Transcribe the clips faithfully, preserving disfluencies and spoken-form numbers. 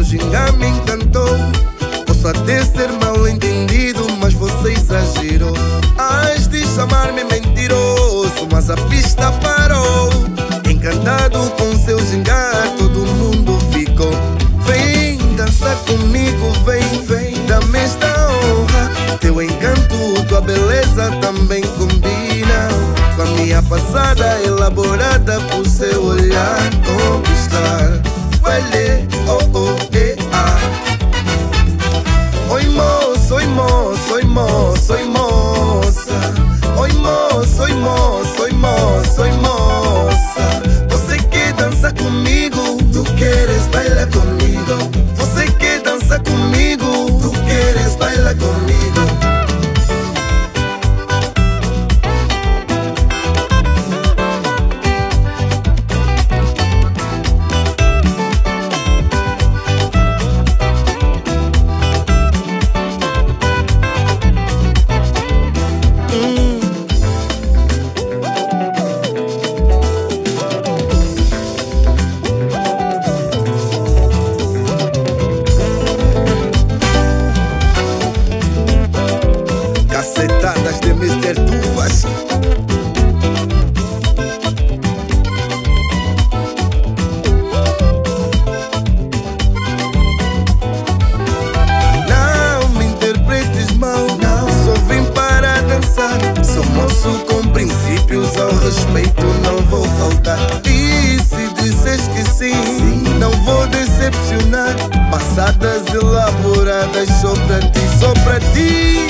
ginga me encantou. Posso até ser mal entendido, mas você exagerou. Has de chamar-me mentiroso, mas a pista parou. Encantado com seu gingar, todo mundo ficou. Vem dançar comigo, vem, vem, dá-me esta honra. Teu encanto, tua beleza também combina com a minha passada elaborada por seu olhar conquistar. Uele, oh, oh, eh, ah. Oi moço, oi moço, oi moço, oi moça. Oi moço, oi moço, oi moço, oi moça. Você quer dançar comigo? Tu queres bailar comigo? Você quer dançar comigo? Tu queres bailar comigo? Cacetadas de mister Tuvas. Não me interpretes mal, não. Só vim para dançar. Sou moço com princípios, ao respeito não vou faltar. E se disses que sim, sim, não vou decepcionar. Passadas elaboradas só pra ti, só pra ti.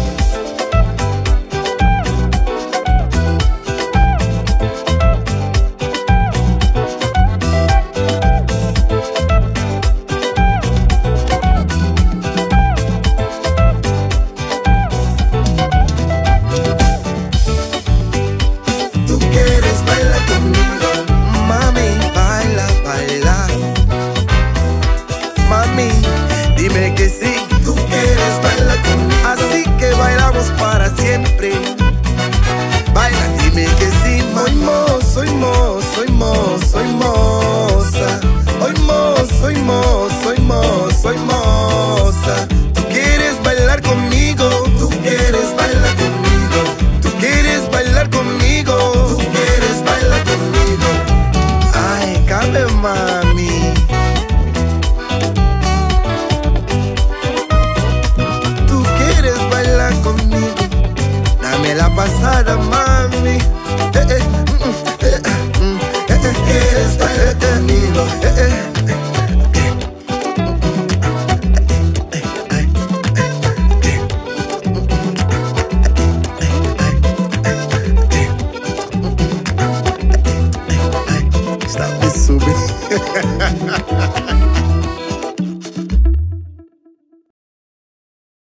Dime que sí, tú quieres bailar conmigo. Así que bailamos para siempre. Baila, dime que sí. Hoy mozo, hoy mozo, hoy mozo, hoy moza. Hoy mozo, hoy mozo, hoy mozo, hoy moza.